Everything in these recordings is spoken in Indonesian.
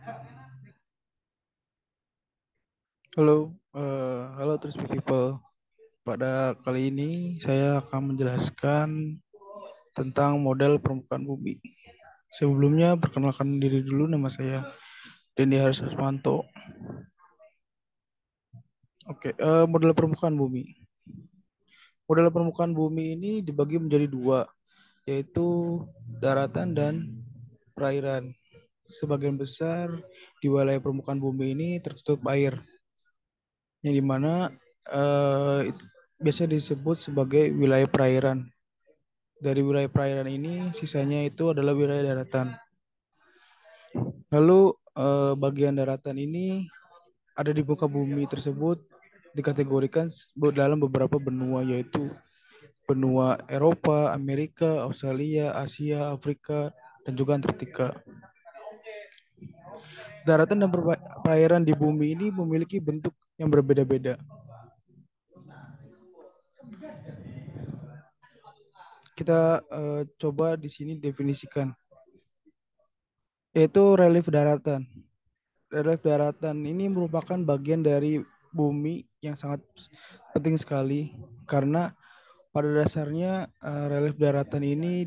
Halo, halo Terus People. Pada kali ini saya akan menjelaskan tentang model permukaan bumi. Sebelumnya perkenalkan diri dulu, nama saya Dendi Haris Asmanto. Oke, model permukaan bumi. Model permukaan bumi ini dibagi menjadi dua, yaitu daratan dan perairan. Sebagian besar di wilayah permukaan bumi ini tertutup air, yang dimana itu biasa disebut sebagai wilayah perairan. Dari wilayah perairan ini, sisanya itu adalah wilayah daratan. Lalu bagian daratan ini ada di muka bumi tersebut dikategorikan dalam beberapa benua, yaitu benua Eropa, Amerika, Australia, Asia, Afrika, dan juga Antartika. Daratan dan perairan di bumi ini memiliki bentuk yang berbeda-beda. Kita coba di sini definisikan, yaitu relief daratan. Relief daratan ini merupakan bagian dari bumi yang sangat penting sekali karena pada dasarnya relief daratan ini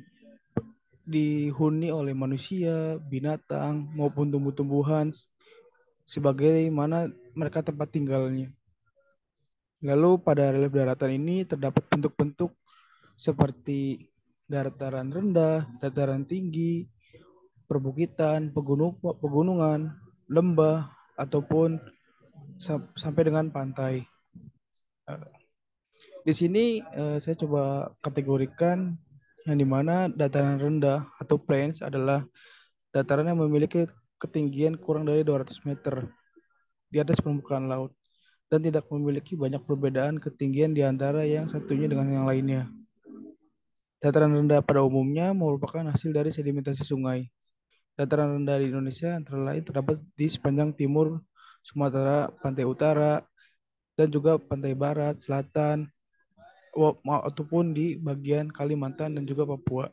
dihuni oleh manusia, binatang maupun tumbuh-tumbuhan sebagaimana mereka tempat tinggalnya. Lalu pada relief daratan ini terdapat bentuk-bentuk seperti dataran rendah, dataran tinggi, perbukitan, pegunungan, lembah ataupun sampai dengan pantai. Eh, Di sini saya coba kategorikan yang dimana dataran rendah atau plains adalah dataran yang memiliki ketinggian kurang dari 200 meter di atas permukaan laut dan tidak memiliki banyak perbedaan ketinggian di antara yang satunya dengan yang lainnya. Dataran rendah pada umumnya merupakan hasil dari sedimentasi sungai. Dataran rendah di Indonesia antara lain terdapat di sepanjang timur Sumatera, pantai utara, dan juga pantai barat, selatan, ataupun di bagian Kalimantan dan juga Papua.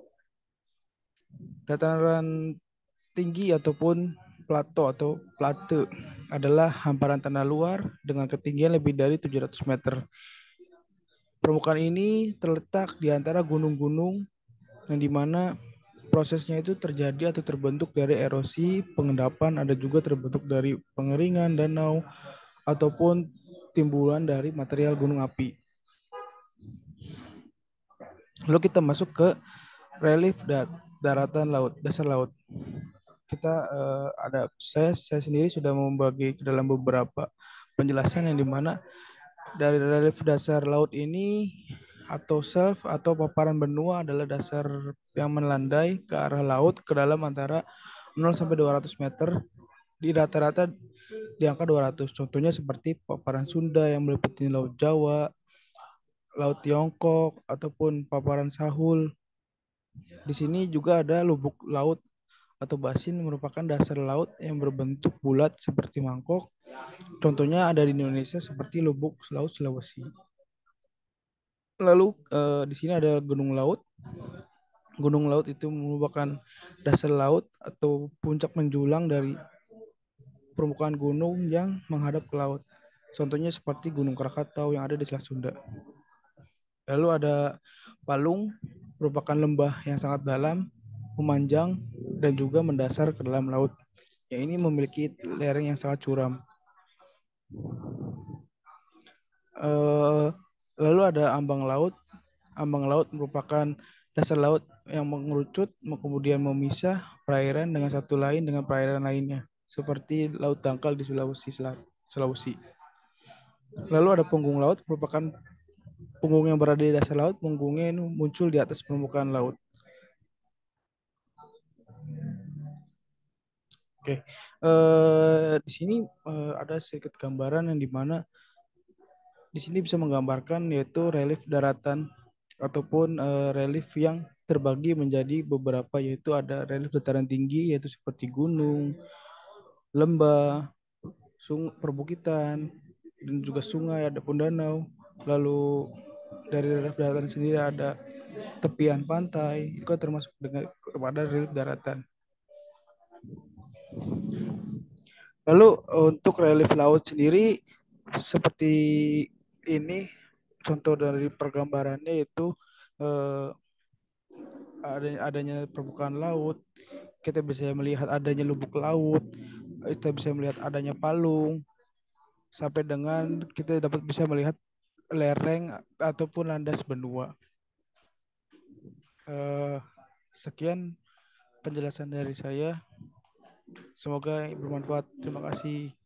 Dataran tinggi ataupun plato atau plate adalah hamparan tanah luar dengan ketinggian lebih dari 700 meter. Permukaan ini terletak di antara gunung-gunung yang dimana prosesnya itu terjadi atau terbentuk dari erosi, pengendapan, ada juga terbentuk dari pengeringan danau ataupun timbulan dari material gunung api. Lalu kita masuk ke relief daratan laut, dasar laut. Kita saya sendiri sudah membagi ke dalam beberapa penjelasan yang dimana dari relief dasar laut ini atau shelf atau paparan benua adalah dasar yang melandai ke arah laut ke dalam antara 0 sampai 200 meter di rata-rata di angka 200. Contohnya seperti paparan Sunda yang meliputi Laut Jawa, Laut Tiongkok ataupun paparan Sahul. Di sini juga ada lubuk laut atau basin merupakan dasar laut yang berbentuk bulat seperti mangkok. Contohnya ada di Indonesia seperti lubuk laut Sulawesi. Lalu di sini ada gunung laut. Gunung laut itu merupakan dasar laut atau puncak menjulang dari permukaan gunung yang menghadap ke laut. Contohnya seperti Gunung Krakatau yang ada di Selat Sunda. Lalu ada Palung, merupakan lembah yang sangat dalam, memanjang, dan juga mendasar ke dalam laut. Yang ini memiliki lereng yang sangat curam. Eh, Lalu ada ambang laut. Ambang laut merupakan dasar laut yang mengerucut, kemudian memisah perairan dengan satu lain dengan perairan lainnya, seperti Laut Dangkal di Sulawesi. Lalu ada punggung laut, merupakan punggung yang berada di dasar laut, punggungnya ini muncul di atas permukaan laut. Oke, di sini ada sedikit gambaran yang dimana di sini bisa menggambarkan yaitu relief daratan ataupun relief yang terbagi menjadi beberapa, yaitu ada relief dataran tinggi yaitu seperti gunung, lembah, perbukitan, dan juga sungai, ada pun danau. Lalu dari relief daratan sendiri ada tepian pantai, itu kan termasuk dengan kepada relief daratan. Lalu untuk relief laut sendiri seperti ini contoh dari pergambarannya itu eh, adanya permukaan laut, kita bisa melihat adanya lubuk laut, kita bisa melihat adanya palung, sampai dengan kita dapat bisa melihat lereng ataupun landas benua. Eh, Sekian penjelasan dari saya. Semoga bermanfaat. Terima kasih.